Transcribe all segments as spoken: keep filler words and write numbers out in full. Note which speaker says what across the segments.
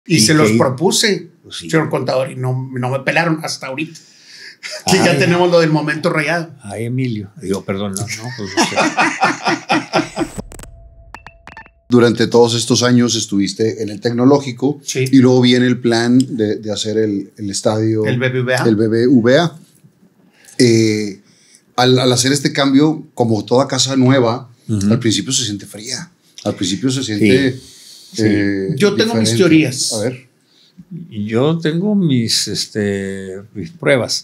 Speaker 1: Y, y se los propuse, pues sí, señor contador, y no, no me pelaron hasta ahorita. Que ay, ya tenemos lo del momento rayado.
Speaker 2: Ay, Emilio. Digo, perdón, no, no, pues no sé.
Speaker 3: Durante todos estos años estuviste en el Tecnológico, sí, y luego viene el plan de, de hacer el, el estadio.
Speaker 1: El B B V A.
Speaker 3: El B B V A. Eh, al, al hacer este cambio, como toda casa nueva, uh-huh, al principio se siente fría. Al principio se siente...
Speaker 1: Sí. Eh, sí. Yo tengo diferente. mis teorías.
Speaker 3: A ver.
Speaker 2: Yo tengo mis, este, mis pruebas.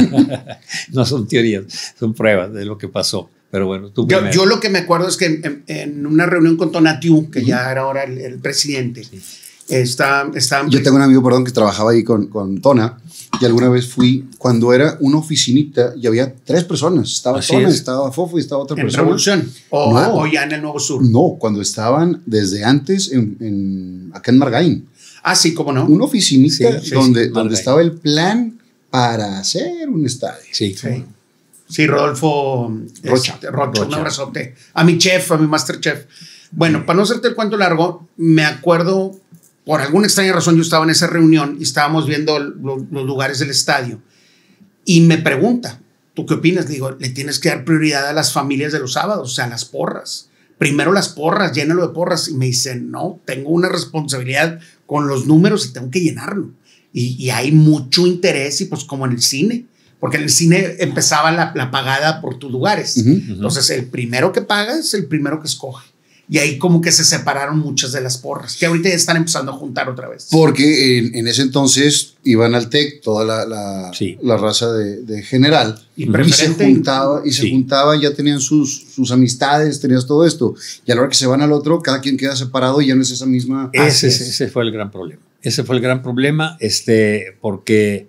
Speaker 2: No son teorías, son pruebas de lo que pasó. Pero bueno, tú
Speaker 1: yo, yo lo que me acuerdo es que en, en una reunión con Tonatiuh, que uh-huh, ya era ahora el, el presidente, sí, está, está,
Speaker 3: yo tengo un amigo, perdón, que trabajaba ahí con, con Tona, y alguna vez fui cuando era una oficinita y había tres personas. Estaba Así Tona, es. estaba Fofo y estaba otra
Speaker 1: ¿En
Speaker 3: persona.
Speaker 1: ¿En Revolución? ¿O, no, ¿O ya en el Nuevo Sur?
Speaker 3: No, cuando estaban desde antes en, en, acá en Margaín.
Speaker 1: Ah, sí, ¿cómo no?
Speaker 3: Una oficinita, sí, sí, donde,
Speaker 1: sí,
Speaker 3: donde estaba el plan para hacer un estadio.
Speaker 2: Sí,
Speaker 1: sí. Sí, Rodolfo
Speaker 3: Rocha.
Speaker 1: Este, Rocha, Rocha. Un abrazote. A mi chef, a mi masterchef. Bueno, sí, para no hacerte el cuento largo, me acuerdo, por alguna extraña razón, yo estaba en esa reunión y estábamos viendo lo, los lugares del estadio. Y me pregunta, ¿tú qué opinas? Le digo, le tienes que dar prioridad a las familias de los sábados, o sea, a las porras. Primero las porras, llénalo de porras. Y me dice, no, tengo una responsabilidad con los números y tengo que llenarlo. Y, y hay mucho interés, y pues como en el cine, porque en el cine empezaba la, la pagada por tus lugares. Uh-huh. Entonces, el primero que paga es el primero que escoge. Y ahí como que se separaron muchas de las porras, que ahorita ya están empezando a juntar otra vez.
Speaker 3: Porque en, en ese entonces iban al TEC toda la, la, sí, la raza de, de general.
Speaker 1: Y,
Speaker 3: y se juntaba, y se sí, juntaban, ya tenían sus, sus amistades, tenías todo esto. Y a la hora que se van al otro, cada quien queda separado y ya no es esa misma...
Speaker 2: Ese, ese fue el gran problema. Ese fue el gran problema, este, porque...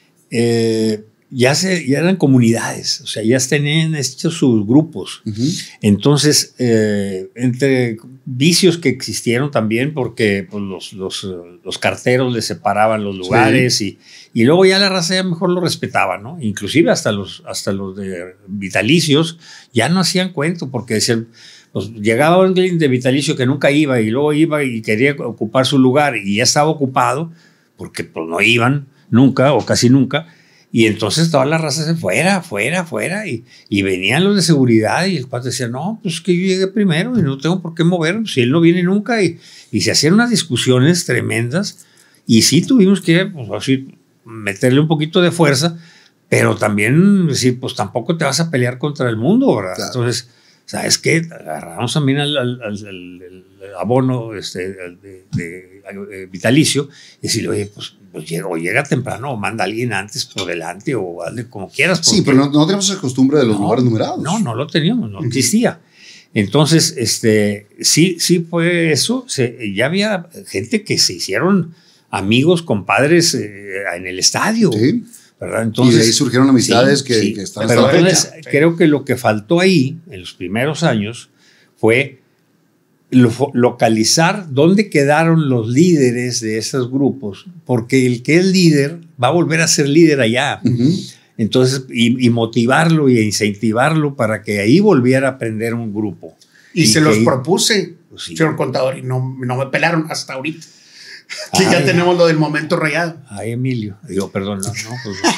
Speaker 2: Eh, Ya, se, ya eran comunidades, o sea, ya tenían hechos sus grupos. Uh-huh. Entonces, eh, entre vicios que existieron también, porque pues, los, los, los carteros les separaban los lugares, sí, y, y luego ya la raza ya mejor lo respetaba, ¿no? Inclusive hasta los, hasta los de vitalicios ya no hacían cuento, porque decían, pues llegaba un de vitalicio que nunca iba y luego iba y quería ocupar su lugar y ya estaba ocupado, porque pues no iban nunca o casi nunca. Y entonces toda la raza se fuera, fuera, fuera, y, y venían los de seguridad y el cuate decía, no, pues que yo llegué primero y no tengo por qué moverme, si él no viene nunca, y, y se hacían unas discusiones tremendas, y sí tuvimos que, pues así, meterle un poquito de fuerza, pero también decir, pues tampoco te vas a pelear contra el mundo, ¿verdad? Claro. Entonces, ¿sabes qué? Agarramos también al, al, al, al, al abono este, de, de, de vitalicio y decirle, oye, pues, pues llega, o llega temprano o manda a alguien antes por delante o hazle como quieras.
Speaker 3: Sí, pero no, no tenemos esa costumbre de los no, lugares numerados.
Speaker 2: No, no lo teníamos, no existía. Entonces, este, sí, sí fue eso. Se, ya había gente que se hicieron amigos, compadres eh, en el estadio.
Speaker 3: Sí.
Speaker 2: ¿Verdad? Entonces,
Speaker 3: y de ahí surgieron amistades
Speaker 2: sí,
Speaker 3: que,
Speaker 2: sí,
Speaker 3: que están
Speaker 2: pero
Speaker 3: hasta la
Speaker 2: entonces fecha. Creo que lo que faltó ahí en los primeros años fue lo, localizar dónde quedaron los líderes de esos grupos, porque el que es líder va a volver a ser líder allá. Uh-huh. Entonces, y, y motivarlo y incentivarlo para que ahí volviera a aprender un grupo.
Speaker 1: Y, y se los ahí, propuse, pues sí, señor contador, y no, no me pelaron hasta ahorita. Que ay, ya tenemos lo del momento rayado.
Speaker 2: Ay, Emilio. Digo, perdón, no, no pues, o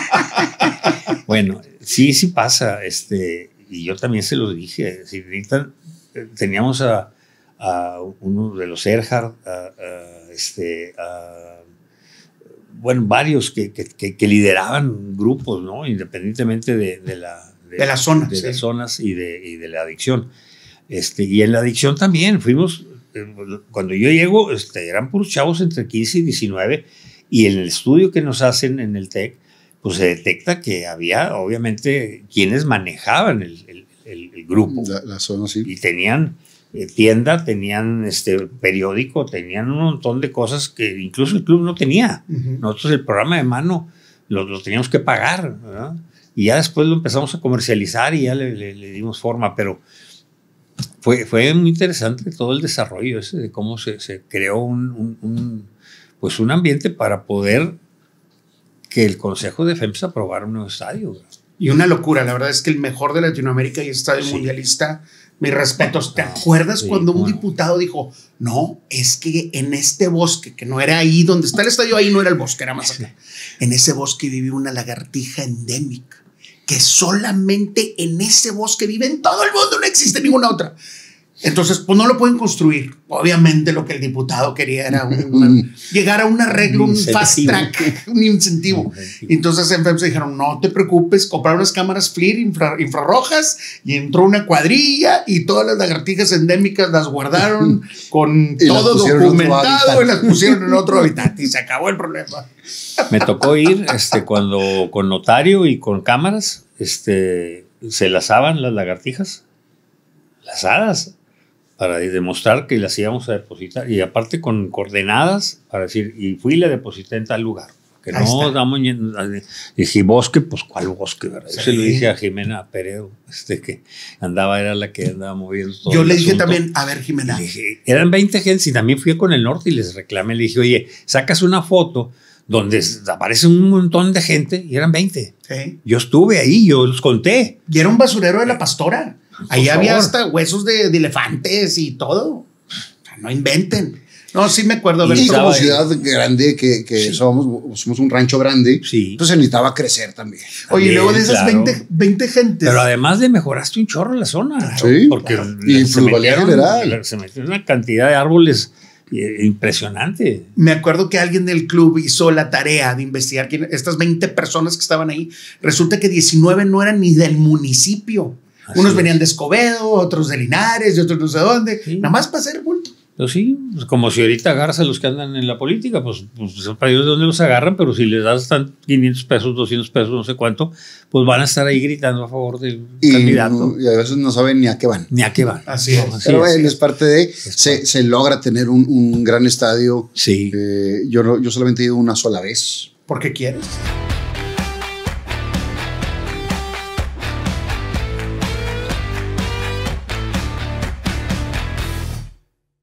Speaker 2: sea, bueno, sí, sí pasa. Este, y yo también se lo dije. Si ahorita teníamos a, a uno de los Erhard, a, a, este, a, bueno, varios que, que, que, que lideraban grupos, ¿no? Independientemente de, de, la,
Speaker 1: de, de las zonas.
Speaker 2: De
Speaker 1: sí.
Speaker 2: las zonas y de, y de la adicción. Este, y en la adicción también fuimos. Cuando yo llego, este, eran puros chavos entre quince y diecinueve, y en el estudio que nos hacen en el TEC, pues se detecta que había, obviamente, quienes manejaban el, el, el, el grupo.
Speaker 3: La, la zona, sí.
Speaker 2: Y tenían eh, tienda, tenían este, periódico, tenían un montón de cosas que incluso el club no tenía. Uh-huh. Nosotros el programa de mano lo, lo teníamos que pagar, ¿verdad? Y ya después lo empezamos a comercializar y ya le, le, le dimos forma, pero... Fue, fue muy interesante todo el desarrollo ese de cómo se, se creó un, un, un, pues un ambiente para poder que el Consejo de FEMSA aprobara un nuevo estadio.
Speaker 1: Y una locura, la verdad es que el mejor de Latinoamérica y estadio
Speaker 2: Sí.
Speaker 1: mundialista, mis respetos. ¿Te acuerdas
Speaker 2: Sí,
Speaker 1: cuando un
Speaker 2: bueno.
Speaker 1: diputado dijo, no, es que en este bosque, que no era ahí donde está el estadio, ahí no era el bosque, era más acá. En ese bosque vive una lagartija endémica, que solamente en ese bosque vive en todo el mundo, no existe ninguna otra. Entonces, pues no lo pueden construir. Obviamente lo que el diputado quería era un- una- llegar a un arreglo,
Speaker 2: Un
Speaker 1: un fast
Speaker 2: incentivo.
Speaker 1: track, un incentivo.
Speaker 2: Un incentivo.
Speaker 1: Entonces en FEMSA dijeron, no te preocupes, compraron unas cámaras FLIR infra- infrarrojas y entró una cuadrilla y todas las lagartijas endémicas las guardaron con
Speaker 3: Y las
Speaker 1: todo
Speaker 3: pusieron en otro
Speaker 1: documentado
Speaker 3: hábitat.
Speaker 1: y las pusieron en otro hábitat y se acabó el problema.
Speaker 2: Me tocó ir este, cuando con notario y con cámaras este, se lazaban las lagartijas, lazadas, para demostrar que las íbamos a depositar. Y aparte con coordenadas para decir, y fui y la deposité en tal lugar. Que
Speaker 1: Ahí
Speaker 2: no
Speaker 1: está.
Speaker 2: damos. Dije, bosque, pues ¿cuál bosque? ¿Verdad? Yo
Speaker 1: Sí.
Speaker 2: se lo dije a Jimena Peredo, este, que andaba, era la que andaba moviendo todo.
Speaker 1: Yo
Speaker 2: el
Speaker 1: le dije
Speaker 2: asunto.
Speaker 1: también, a ver Jimena,
Speaker 2: Le dije, eran veinte gentes y también fui con el norte y les reclamé. Le dije, oye, sacas una foto donde aparece un montón de gente y eran veinte.
Speaker 1: ¿sí?
Speaker 2: Yo estuve ahí, yo los conté.
Speaker 1: Y era un basurero de la Pastora. Ahí
Speaker 2: Por
Speaker 1: había
Speaker 2: favor.
Speaker 1: hasta huesos de, de elefantes y todo. O sea, no inventen. No, sí me acuerdo. haber
Speaker 3: Y
Speaker 1: estado
Speaker 3: como
Speaker 1: ahí.
Speaker 3: ciudad grande, que, que
Speaker 1: Sí.
Speaker 3: somos, somos un rancho grande,
Speaker 2: Sí.
Speaker 3: pues se necesitaba crecer también.
Speaker 1: Oye, y
Speaker 2: También,
Speaker 1: luego de esas
Speaker 2: claro.
Speaker 1: veinte, veinte gentes.
Speaker 2: Pero además le mejoraste un chorro la zona.
Speaker 3: Sí,
Speaker 2: Porque
Speaker 1: claro.
Speaker 3: Y
Speaker 2: se
Speaker 3: plusvalía
Speaker 2: metieron-
Speaker 3: general.
Speaker 2: Se metió una cantidad de árboles eh, impresionante.
Speaker 1: Me acuerdo que alguien del club hizo la tarea de investigar quién, estas veinte personas que estaban ahí. Resulta que diecinueve no eran ni del municipio.
Speaker 2: Así
Speaker 1: Unos
Speaker 2: es.
Speaker 1: venían de Escobedo, otros de Linares y otros no sé dónde.
Speaker 2: Sí.
Speaker 1: Nada más para hacer el bulto.
Speaker 2: Pero sí, pues como si ahorita agarras a los que andan en la política, pues, pues para ellos de dónde los agarran, pero si les das tan quinientos pesos, doscientos pesos, no sé cuánto, pues van a estar ahí gritando a favor del
Speaker 3: Y,
Speaker 2: candidato.
Speaker 3: y a veces no saben ni a qué van.
Speaker 2: Ni a qué van.
Speaker 1: Así es.
Speaker 3: Pero
Speaker 2: es.
Speaker 3: bueno, es parte de. Se, se logra tener un, un gran estadio.
Speaker 2: Sí.
Speaker 3: Eh, yo, no- yo solamente he ido una sola vez.
Speaker 1: Porque quieres.